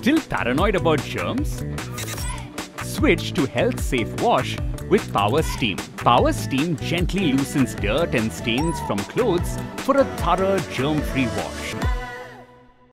Still paranoid about germs? Switch to health-safe wash with Power Steam. Power Steam gently loosens dirt and stains from clothes for a thorough germ-free wash.